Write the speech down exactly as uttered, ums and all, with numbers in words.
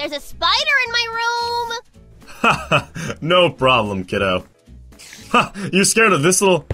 There's a spider in my room! Haha, no problem, kiddo. Ha! You scared of this little